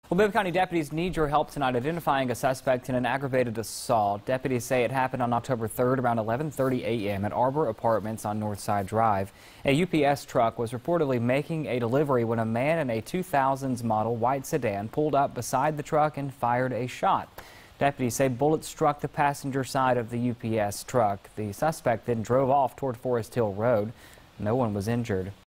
Well, Bibb County deputies need your help tonight identifying a suspect in an aggravated assault. Deputies say it happened on October 3rd around 11:30 a.m. at Arbor Apartments on Northside Drive. A UPS truck was reportedly making a delivery when a man in a 2000s model white sedan pulled up beside the truck and fired a shot. Deputies say bullets struck the passenger side of the UPS truck. The suspect then drove off toward Forest Hill Road. No one was injured.